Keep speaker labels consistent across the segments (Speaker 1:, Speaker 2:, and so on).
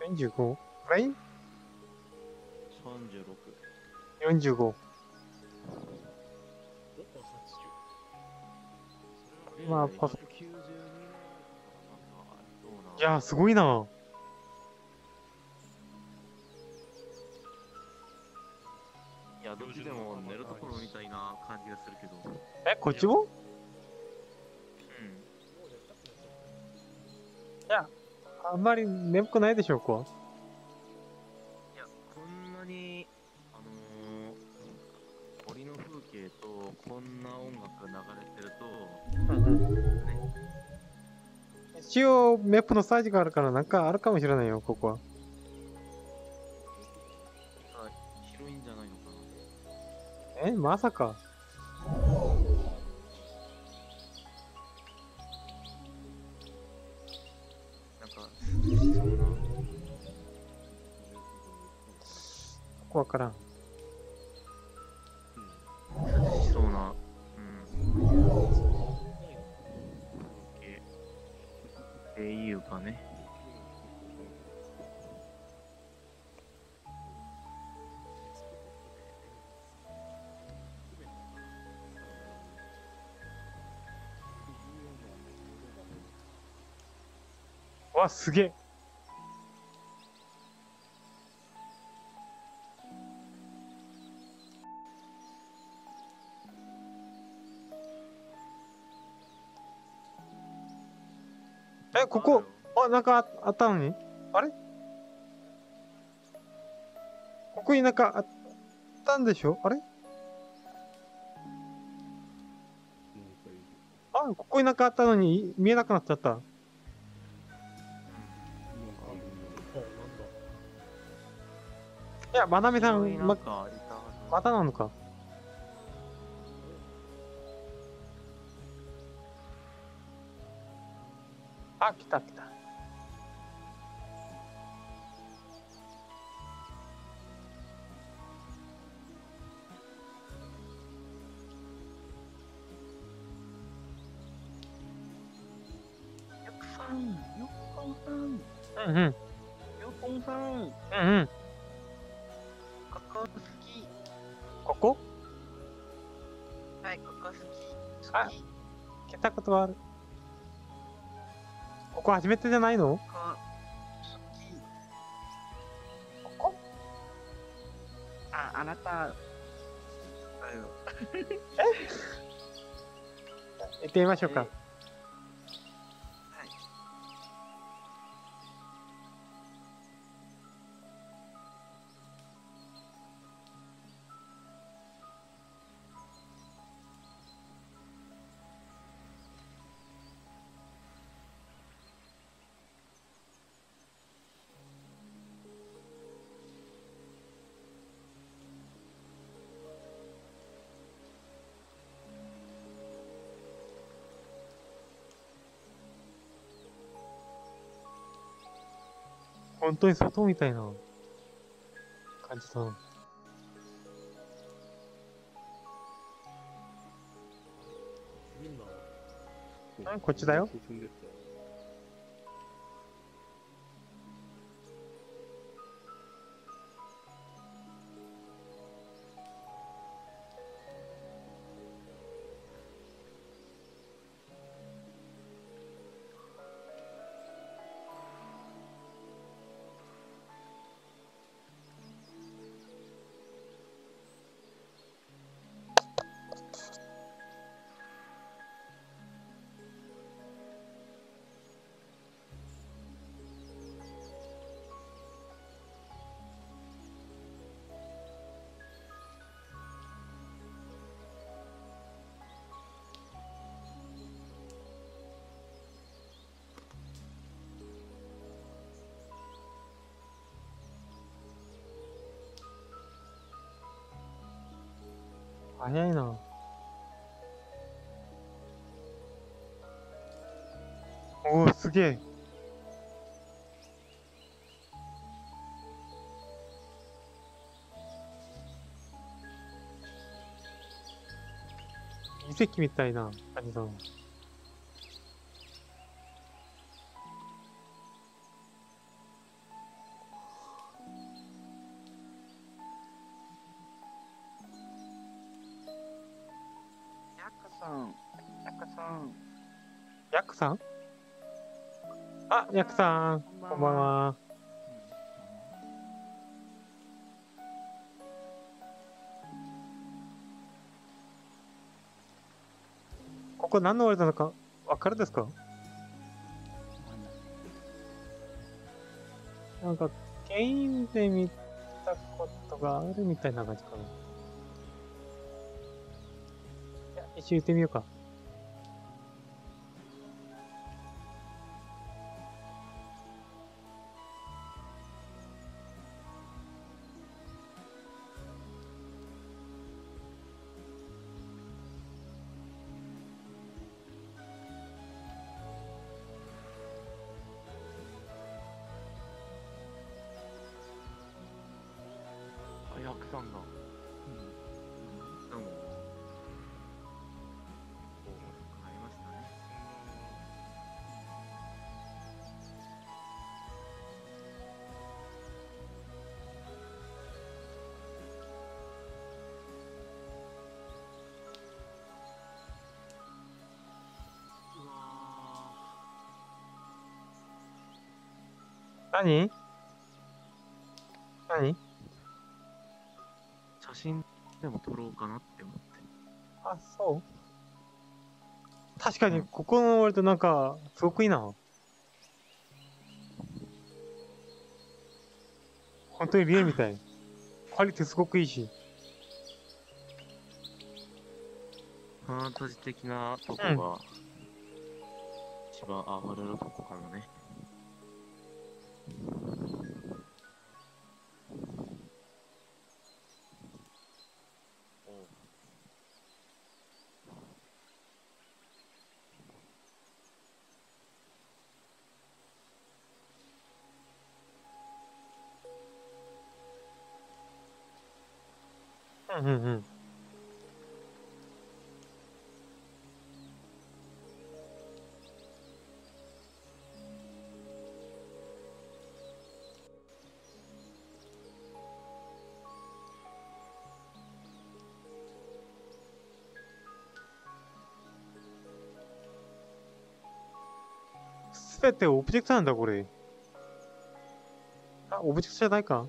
Speaker 1: 45? ぐらい？
Speaker 2: 36。
Speaker 1: 45。まあ、パソ、
Speaker 2: 192のだからなんかありそうな。
Speaker 1: いやー、すごいな。
Speaker 2: いや、どっちでも寝るところみたいな感じがするけど。
Speaker 1: え、こっちも？
Speaker 2: うん。
Speaker 1: いや、あんまり眠くないでしょうか。
Speaker 2: いや、こんなに、森の風景とこんな音楽が流れてると、
Speaker 1: うんうん。
Speaker 2: ね、
Speaker 1: 一応、メップのサイズがあるからなんかあるかもしれないよ、ここは。
Speaker 2: が広いんじゃないのかな。
Speaker 1: え、まさか。
Speaker 2: なんか涼しそうな。
Speaker 1: ここわからん。
Speaker 2: 涼しそうな。うん。風景。っていうかね。
Speaker 1: わ、すげえ。え、ここ、あ、なんかあったのに？あれ？ここになんかあったんでしょ？あれ？あ、ここになんかあったのに見えなくなっちゃった。いや、まなみさん、
Speaker 2: 広いなんかありたはず。
Speaker 1: またなのか。あ、来た来た。
Speaker 2: よくさん、よっぽんさん、
Speaker 1: うんうん。
Speaker 2: よっぽんさん、
Speaker 1: うんうん。
Speaker 2: ここ好き。
Speaker 1: ここ？
Speaker 2: はい、ここ好き。
Speaker 1: あ、
Speaker 2: 好き。
Speaker 1: 来たことはある。ここ初めてじゃないの？
Speaker 2: ここ好き。
Speaker 1: ここ？
Speaker 2: あ、あなた。だよ。
Speaker 1: 行ってみましょうか。
Speaker 2: はい。
Speaker 1: 本当に外みたいな感じだな。あ、こっちだよ。早いな。おお、すげえ。遺跡みたいな感じだな。
Speaker 2: さん、ヤクさん、
Speaker 1: ヤクさん。あ、ヤクさん。こんばんは。ここ何のワールドなのかわかるですか？なんか、ゲインで見たことがあるみたいな感じかな。いや、一応言ってみようか。
Speaker 2: あ、ヤクさんだ。どうも。おう、買いましたね。うわ
Speaker 1: 何
Speaker 2: 写真でも撮ろうかなって思って。
Speaker 1: あ、そう確かに、
Speaker 2: うん
Speaker 1: ここのワールドなんか、すごくいいな。本当にリアルみたい。クオリティすごくいいし。
Speaker 2: ファンタジー的なとこ
Speaker 1: うん。
Speaker 2: が一番上がるとこかもね。おう。
Speaker 1: うんうんうん。すべてオブジェクトなんだ、これ。あ、オブジェクトじゃないか？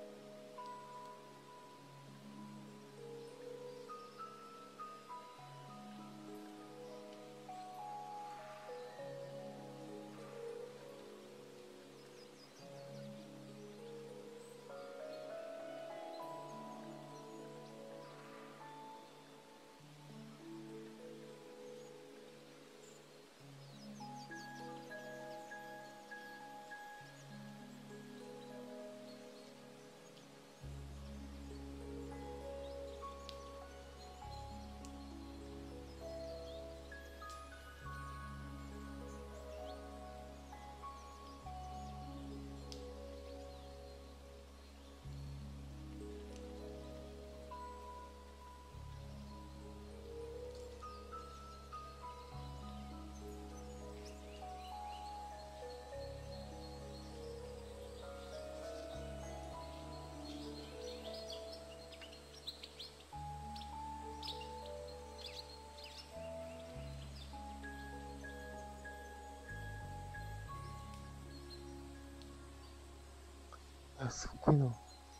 Speaker 1: いや、すごいな。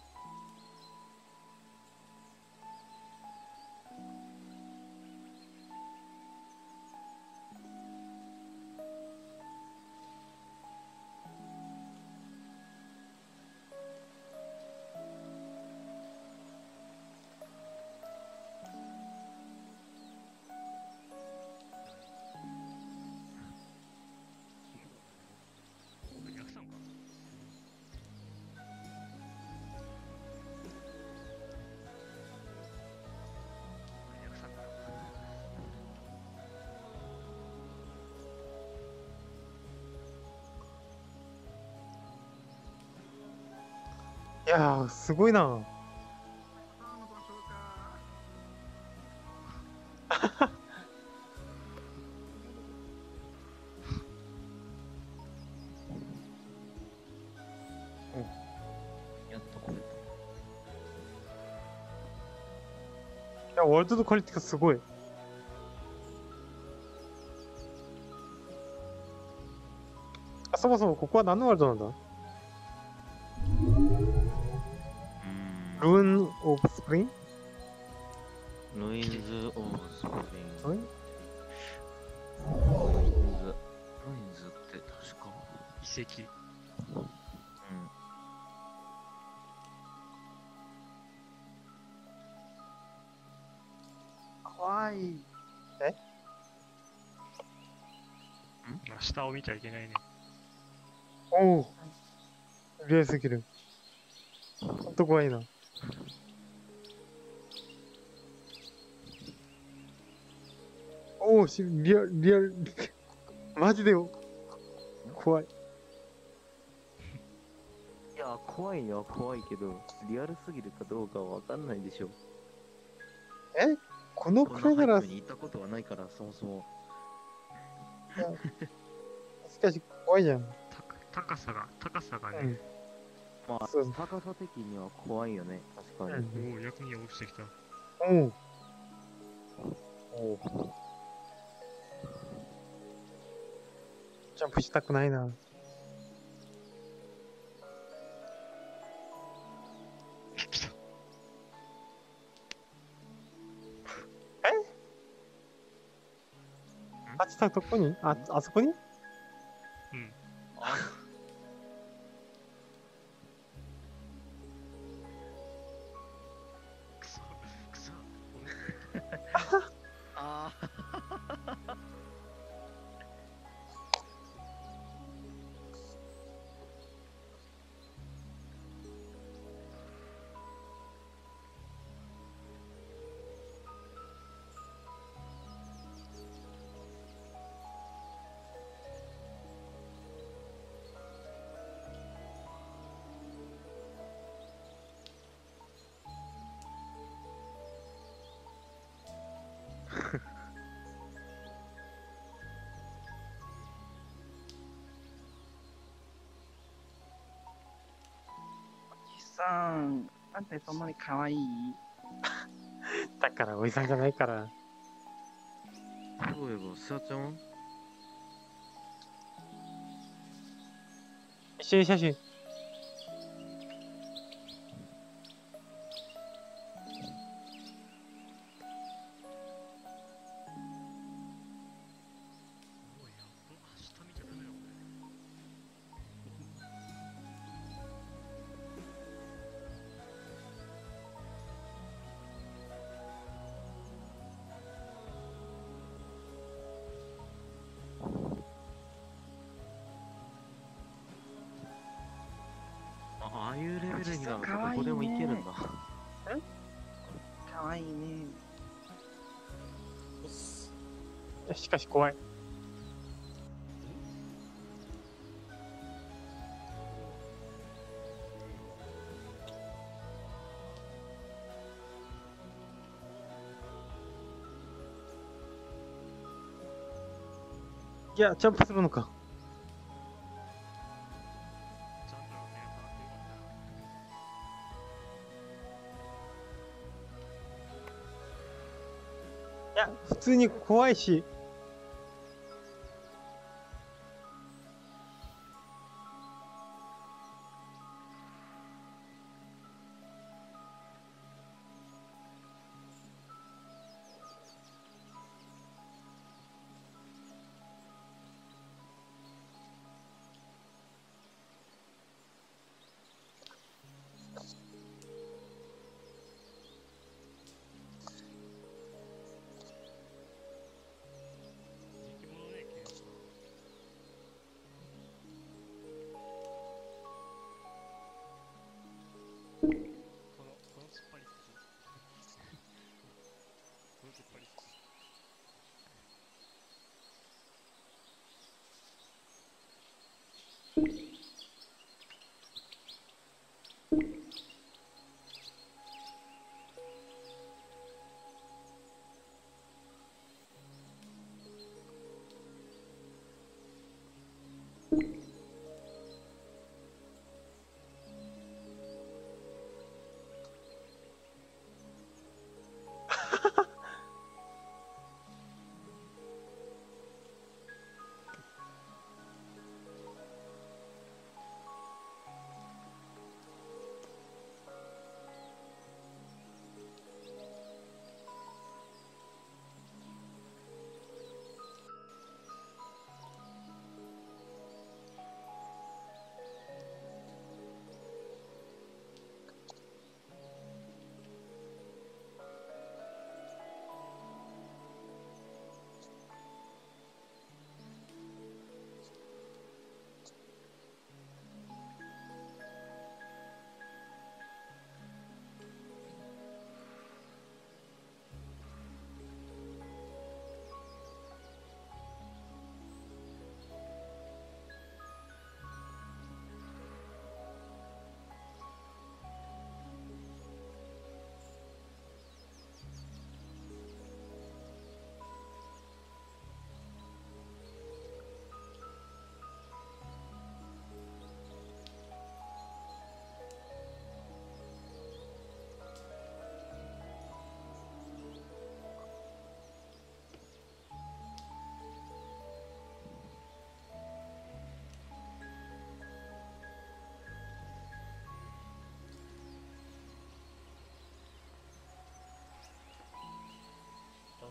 Speaker 2: ヤクさんか。ヤクさんか。
Speaker 1: いやー、すごいな。
Speaker 2: あの場所か。やっと来れた。
Speaker 1: いや、ワールドのクオリティがすごい。 そもそもここは何のワールドなんだ？ルーン・オブ・スプリング？
Speaker 2: ルインズ・オブ・スプリング。
Speaker 1: はい
Speaker 2: ルインズって確か。
Speaker 3: 遺跡。
Speaker 2: うん。
Speaker 4: 怖い。
Speaker 3: まあ、下を見ちゃいけないね。
Speaker 1: おお。リアルすぎる。ほんと怖いな。おお、リアル、リアル、マジでよ。怖い。
Speaker 2: いや、怖いのは怖いけど、リアルすぎるかどうかはわかんないでしょ。
Speaker 1: この
Speaker 2: こん
Speaker 1: くらいなら、
Speaker 2: なハイプに行ったことはないから、そもそも。
Speaker 1: しかし怖いじゃん。
Speaker 3: 高さがね、
Speaker 1: うん。
Speaker 2: まあ、
Speaker 1: そう
Speaker 2: 高さ的には怖いよね、確かに。
Speaker 1: うん
Speaker 3: おお、逆に落ちてきた。
Speaker 1: おお。
Speaker 2: おう
Speaker 1: ジャンプしたくないな。
Speaker 3: 来た。
Speaker 1: あっちたとこにあそこに
Speaker 3: うん。くそ、くそ。
Speaker 2: あ
Speaker 4: おじさん、なんでそんなに可愛い？
Speaker 1: だからおじさんじゃないから。
Speaker 2: そういえば、スワちゃん
Speaker 1: 一緒に写真。
Speaker 3: おい、やっば。下見ちゃダメよ、こ
Speaker 2: ああいうレベルになると
Speaker 4: かわいいね
Speaker 2: どこでも行けるんだ。
Speaker 4: 可愛いね。
Speaker 1: しかし怖い。いや、ジャンプするのか。
Speaker 3: れ。ジャンプのね、パーティーが
Speaker 1: いや、普通に怖いし。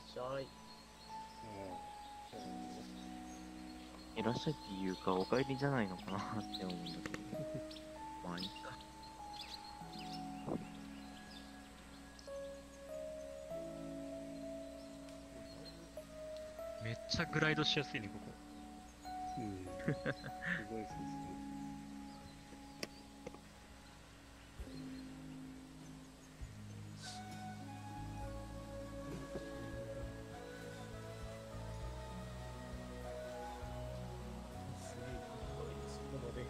Speaker 5: しゃい。
Speaker 2: いらっしゃいっていうか、お帰りじゃないのかなって思うんだけど。まあいいか。
Speaker 3: めっちゃグライドしやすいね、ここ。
Speaker 6: すごいですね。
Speaker 5: そこまで。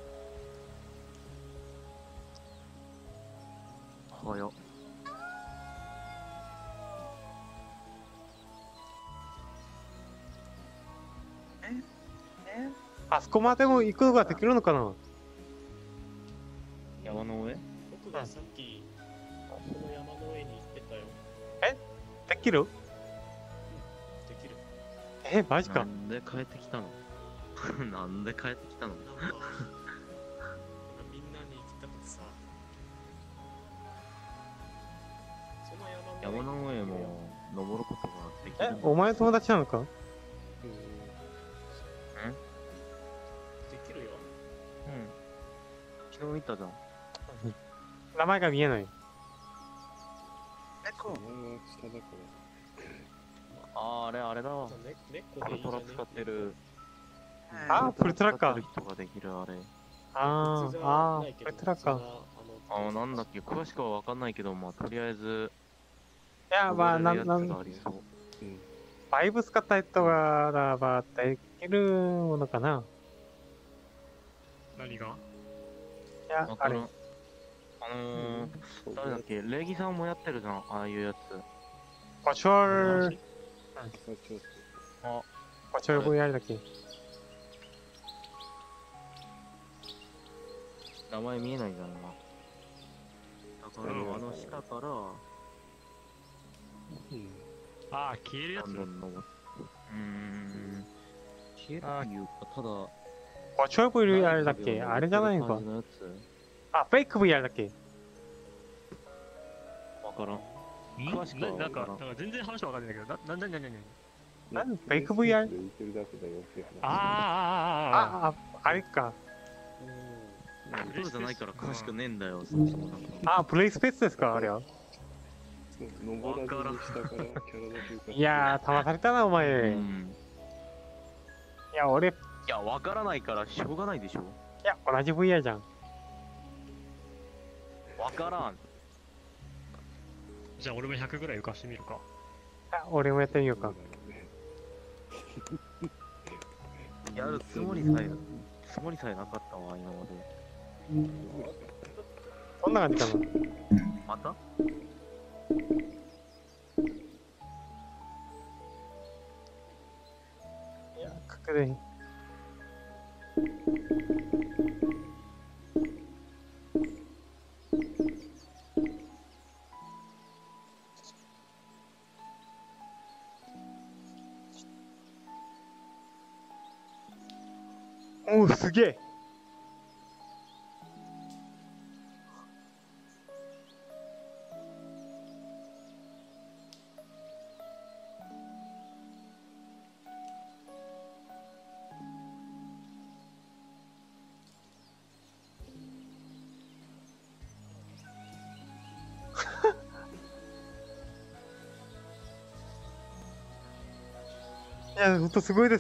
Speaker 2: 早っ。
Speaker 4: え
Speaker 1: あそこまでも行くことができるのかな。
Speaker 2: 山の上
Speaker 5: 僕がさっき、この山の上に行ってたよ。
Speaker 1: できる？
Speaker 5: できる。
Speaker 1: マジか。
Speaker 2: なんで帰ってきたのなんで帰ってきたの
Speaker 5: なんか、みんなに行きたくてさ。その
Speaker 2: 山の上も登ることができるんだ。
Speaker 1: お前の友達なのか？
Speaker 5: できるよ。
Speaker 2: うん。昨日見たじゃん。
Speaker 1: 名前が見えない。
Speaker 4: 猫
Speaker 6: お前は下だか
Speaker 2: あー、あれだわ。
Speaker 5: 猫
Speaker 2: パル
Speaker 5: でいいじゃね
Speaker 2: トラ使ってる。
Speaker 1: あプルトラか
Speaker 2: 使ってる人ができるあれ。
Speaker 1: プルトラか。
Speaker 2: なんだっけ、詳しくはわかんないけど、まあ、とりあえず、
Speaker 1: いや、まあ、
Speaker 2: 登れるやつがありそう。
Speaker 1: バイブ使った人がばできるものかな。
Speaker 3: 何が？
Speaker 1: いや
Speaker 2: わ、からん。
Speaker 1: あれ。
Speaker 2: 誰だっけ、礼儀さんもやってるじゃん、ああいうやつ。
Speaker 1: バチュアル、
Speaker 6: ら。
Speaker 1: バチュアル VR だっけ。
Speaker 2: 名前見えないじゃん、今。だから、あの下から、
Speaker 3: ああ、消えるやつ
Speaker 2: どんどん登って。消えるっていうか、ただ、
Speaker 1: バチュアル VR だっけ。あれじゃないのか。あ、フェイク VR だっけ。
Speaker 2: わからん。詳しくは
Speaker 3: なんか
Speaker 2: わからん。
Speaker 3: 全然話わかんないんだけど、何
Speaker 1: 何フェイク VR？
Speaker 6: 浮いてるだけだよっていう話。
Speaker 1: あれか。
Speaker 2: プロじゃないから詳しくねえんだよ、
Speaker 1: プレイスペースですか、あれは。
Speaker 6: 登らずに下からキャラだけ
Speaker 1: いやー、騙されたな、お前。いや、俺、
Speaker 2: いや、わからないからしょうがないでしょ。
Speaker 1: いや、同じ VR じゃん。
Speaker 2: わからん。
Speaker 3: じゃあ俺も100ぐらい浮かしてみるか。
Speaker 1: 俺もやってみようか。
Speaker 2: やるつもりさえなかったわ、今まで。
Speaker 1: こんな感じかな。
Speaker 2: また
Speaker 1: いや、隠れ。おう、すげえ。いや、ほんとすごいです。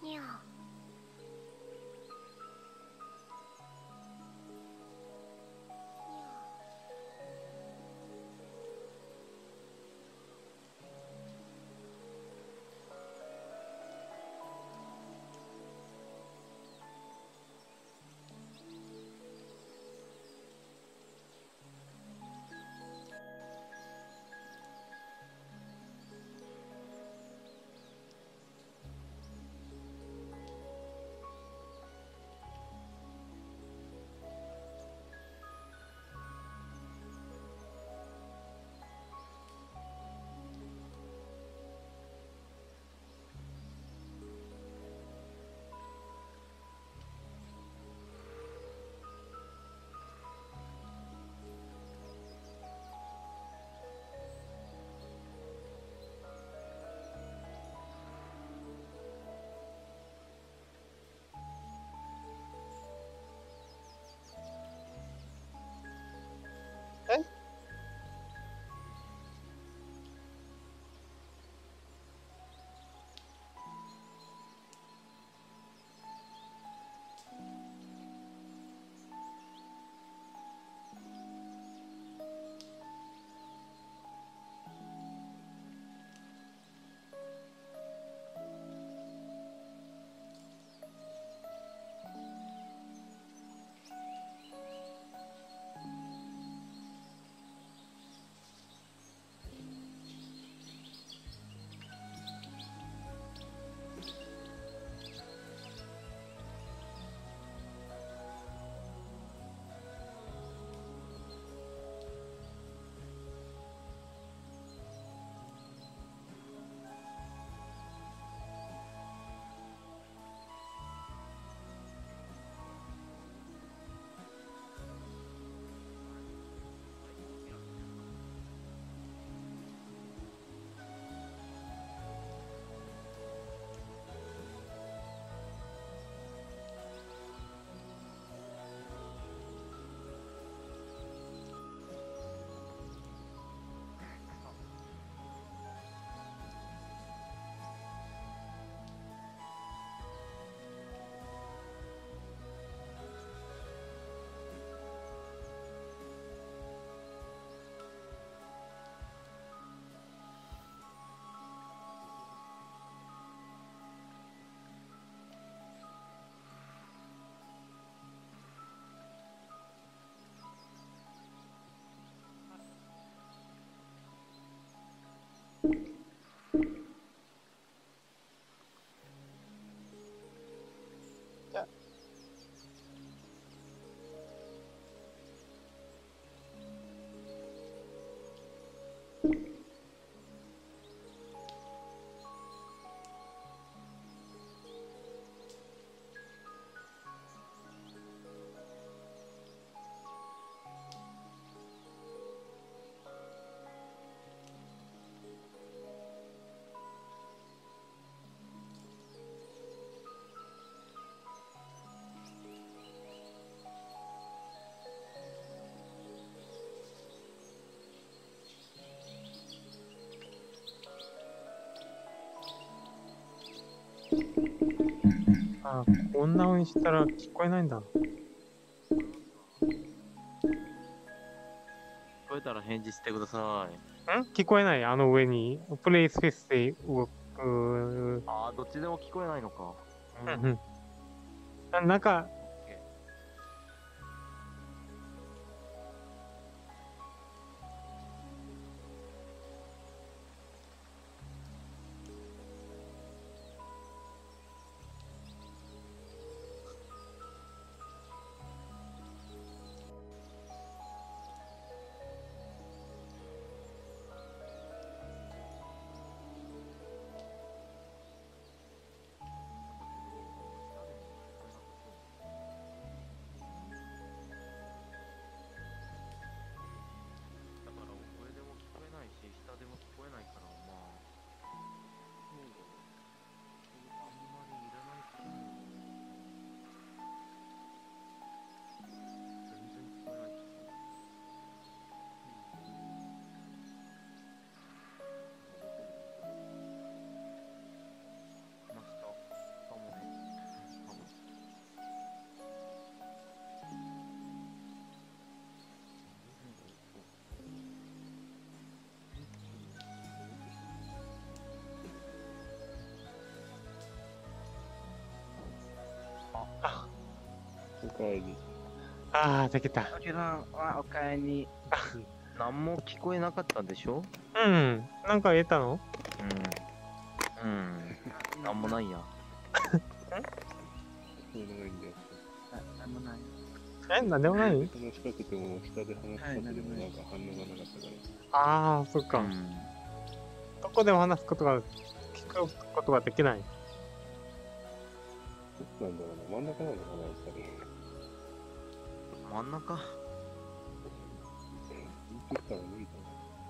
Speaker 7: にゃ
Speaker 1: あ、こんな風にしたら聞こえないんだ。
Speaker 2: 聞こえたら返事してください。
Speaker 1: 聞こえない。あの上に。プレイスペースで動く。
Speaker 2: ああ、どっちでも聞こえないのか。
Speaker 1: なんか、
Speaker 6: おかえり。
Speaker 1: ああ、できた。
Speaker 4: おじらんはおかえり。
Speaker 2: 何も聞こえなかったでしょ？
Speaker 1: うん。なんか言えたの？
Speaker 2: うん。なんもないや。
Speaker 6: そういうのがいいんだよ。
Speaker 4: なんもない。
Speaker 1: なんでもない？
Speaker 6: 話しかけても、下で話しかけてもなんか反応がなかったから。
Speaker 1: ああ、そっか。
Speaker 2: うん。
Speaker 1: どこでも話すことが、聞くことができない。
Speaker 6: どうなんだろうな。真ん中なのかな、やっぱり。
Speaker 2: 真ん中。
Speaker 6: 言ってたら無理だな。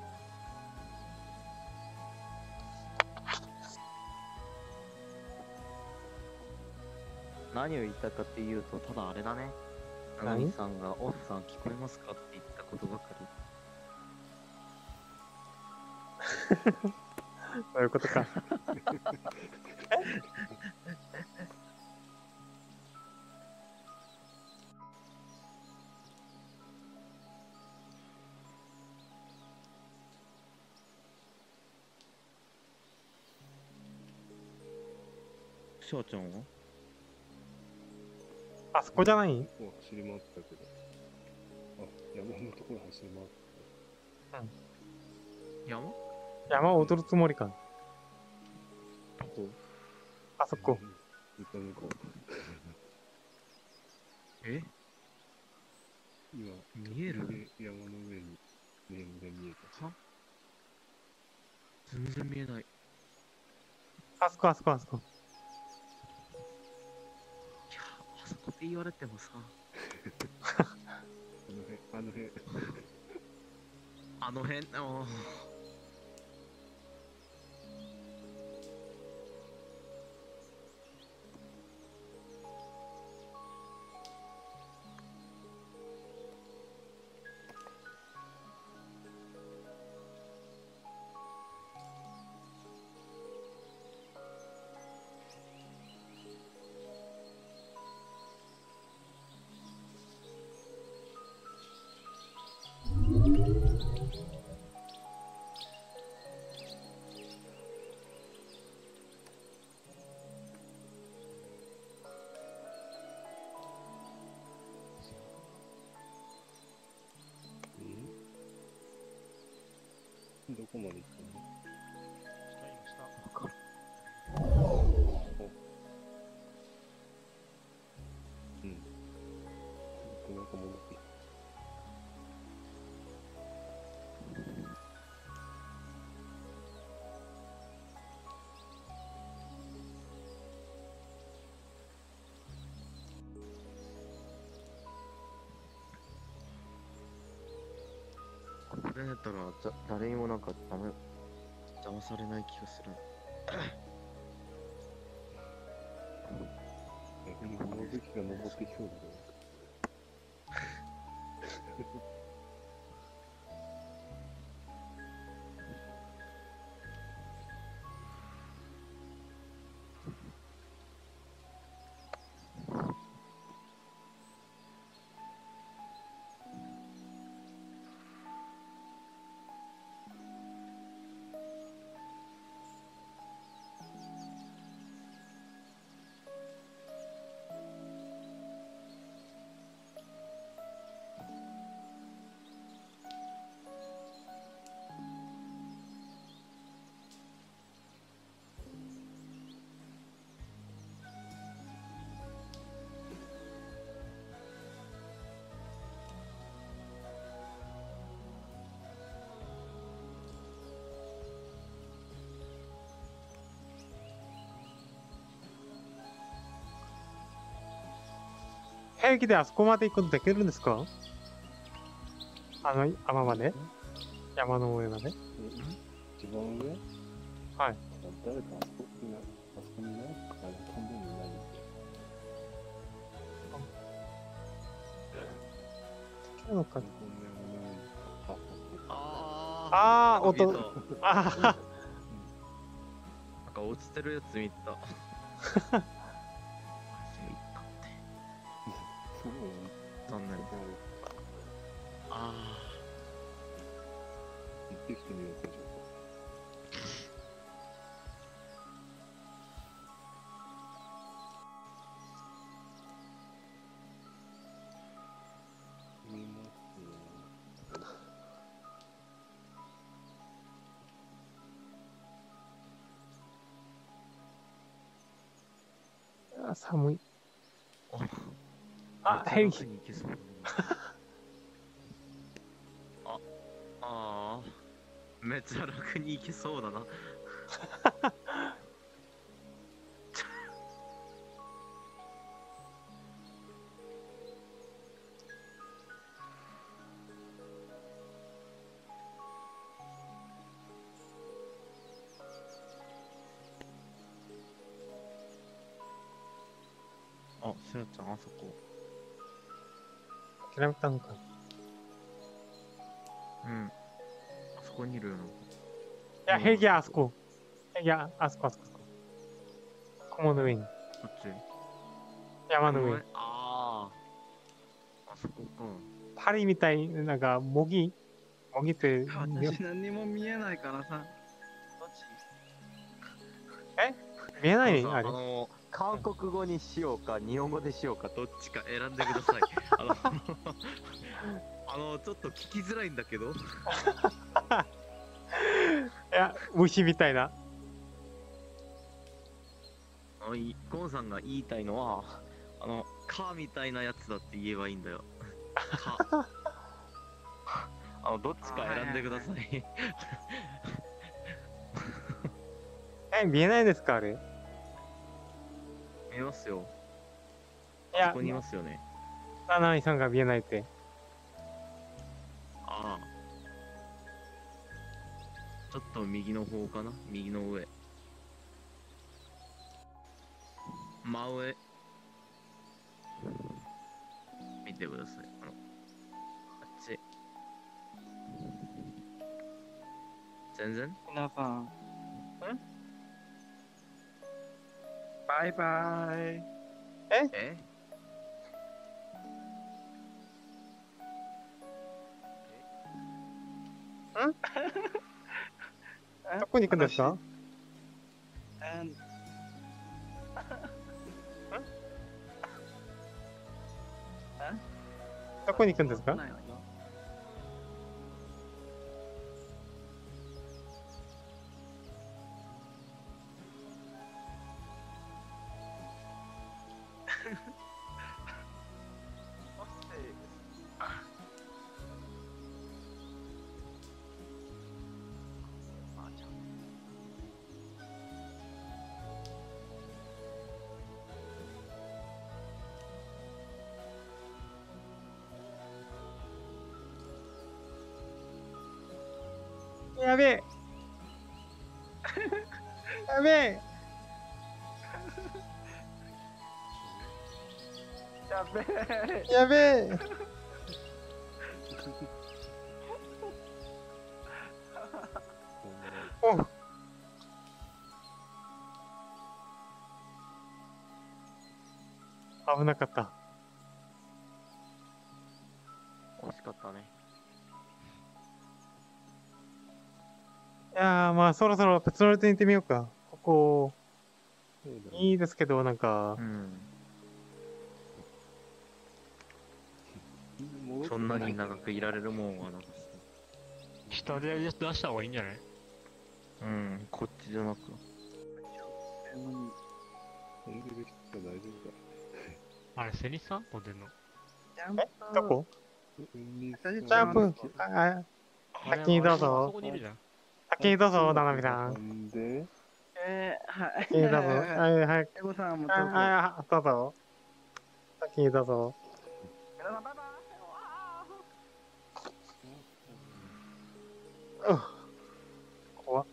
Speaker 2: 何を言ったかっていうと、ただあれだね。
Speaker 1: 何
Speaker 2: ナミさんが、オフさん聞こえますかって言ったことばかり。
Speaker 1: そういうことか。
Speaker 2: しょうちゃんは？
Speaker 1: あそこじゃない？
Speaker 6: もう走り回ってたけど。あ、山のところ走り回って
Speaker 2: 山？
Speaker 1: 山を踊るつもりか。
Speaker 2: どこ？
Speaker 6: た。
Speaker 1: あそこ。
Speaker 6: 向こう向こう。
Speaker 2: え？
Speaker 6: 今、
Speaker 2: 見える？
Speaker 6: 山の上にネームが見えた。
Speaker 2: は？全然見えない。
Speaker 1: あそこ、あそこ、あそこ。
Speaker 2: いや、あそこって言われてもさ、
Speaker 6: あの辺。
Speaker 2: あの辺、
Speaker 6: どこまで行ったの？
Speaker 3: 下
Speaker 2: わかる。
Speaker 6: うん。なんか戻ってきた。
Speaker 2: これだったら、誰にもなんか邪魔されない気がする。
Speaker 6: 逆に物好きが登ってきそうだけど。
Speaker 1: 平気であそこまで行くことできるんですか？あの山まで？山の上まで？
Speaker 6: 一番上？
Speaker 1: はい。
Speaker 6: 誰かあそこにいない？あそこにいない？あれ、田んぼにいないんで。
Speaker 1: できるのかな？
Speaker 6: この山の上に。
Speaker 2: あ
Speaker 1: あー、音。
Speaker 2: 見え
Speaker 1: あ
Speaker 2: たなんか落ちてるやつ見た。
Speaker 6: そう
Speaker 2: 残念。あ
Speaker 6: 行ってきてみようか、ちょっ
Speaker 1: あ、寒い。
Speaker 2: あ、
Speaker 1: あ、ヘリ
Speaker 2: めっちゃ楽に行けそうだなあー、めっちゃ楽に行けそうだな。あ、しのちゃん、あそこ。
Speaker 1: 諦めたのか。
Speaker 2: うん。あそこにいるよな。
Speaker 1: いや、ヘリギはあそこ。ヘリギはあそこ、あそこ、あそこ。雲の上に。
Speaker 2: こっち。
Speaker 1: 山の上に。
Speaker 2: ああ。あそこか。
Speaker 1: パリみたいになんか、模擬って、
Speaker 4: 私何にも見えないからさ。どっち
Speaker 1: 見えないね、
Speaker 2: さ
Speaker 1: あれ。
Speaker 2: 韓国語にしようか、日本語でしようか、どっちか選んでください。ちょっと聞きづらいんだけど。
Speaker 1: いや、虫みたいな。
Speaker 2: ゴンさんが言いたいのは、カみたいなやつだって言えばいいんだよ。カ。どっちか選んでください。
Speaker 1: 見えないですか、あれ。
Speaker 2: 見えますよ。
Speaker 1: いや
Speaker 2: ここ、にいますよね。
Speaker 1: ナナミさんが見えないって。
Speaker 2: ああ。ちょっと右の方かな、右の上。真上。見てください。あっち。全然
Speaker 4: 皆さん。バイバイ。
Speaker 2: え
Speaker 1: どこに行くんですか？どこに行くんですか？
Speaker 4: ないわよ
Speaker 1: やべえ。やべえ。
Speaker 4: やべえ。
Speaker 1: やべえ。お。危なかった。
Speaker 2: 惜しかったね。
Speaker 1: いやー、まあそろそろペツロレトに行ってみようか。ここ、
Speaker 6: そうだね
Speaker 1: いいですけど、なんか
Speaker 2: う、ん。
Speaker 6: 戻って
Speaker 2: そんなに長くいられるもんはなさ
Speaker 3: 下で出した方がいいんじゃない？
Speaker 2: そう。うん、こっちじゃなく。
Speaker 6: 飛んでる人は大丈夫か。
Speaker 3: あれ、セニさん飛んでんの？
Speaker 1: どこ？
Speaker 6: ジ
Speaker 1: ジャンプ。先にどうぞ
Speaker 3: あそこにいるじゃん。
Speaker 1: 先にどうぞ、ナナミさん。
Speaker 6: んで、
Speaker 4: はい。
Speaker 1: 先にどうぞ。はい、はい。
Speaker 4: エゴさんもどうぞ。
Speaker 1: あ、どうぞ。先にどうぞ。
Speaker 4: 皆さんバイバイ。
Speaker 1: 怖っ。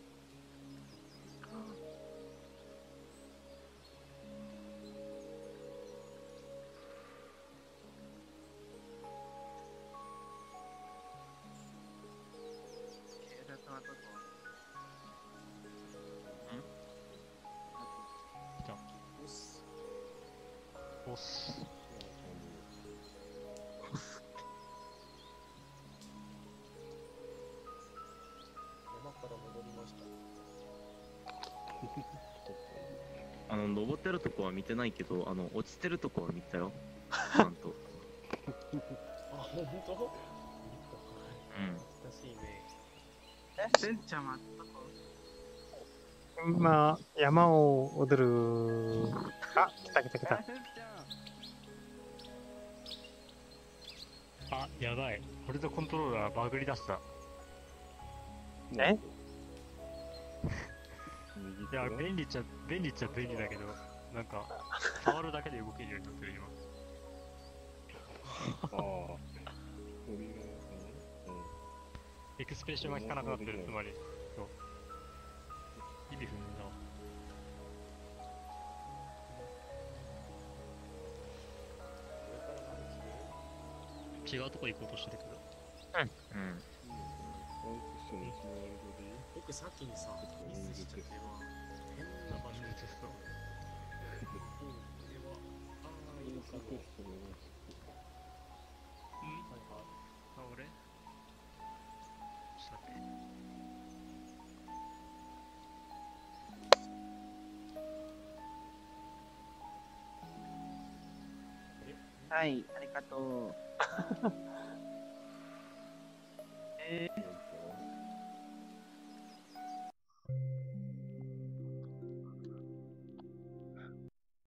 Speaker 3: おっす。
Speaker 5: 山から戻りました。
Speaker 2: 登ってるとこは見てないけど、落ちてるとこは見たよ。ちゃんと。
Speaker 5: あ、本当？
Speaker 2: うん。
Speaker 5: 懐かしいね。
Speaker 4: せんちゃんはどこ？
Speaker 1: まあ、山を踊るあ、来た来た来た。
Speaker 4: やるじゃん。
Speaker 3: あ、やばい。俺のコントローラーバグり出した。
Speaker 1: え
Speaker 3: いや、便利っちゃ便利だけど、なんか、触るだけで動けるようになってる今。
Speaker 6: ああ。トリガー
Speaker 3: エクスプレッションが効かなくなってる、つまり。そう。意味不明だわ。違うとこ行こうとしてるけど。
Speaker 2: うん。
Speaker 6: ワンクッションの1のワールドでいい
Speaker 5: 僕先にさ、ミスしちゃっては、変な場所でテスト。これは、ああ、いいのかな。
Speaker 6: テストでよろし
Speaker 5: はいはい。
Speaker 3: あ、俺ちょっと待って。
Speaker 4: はい、ありがとう。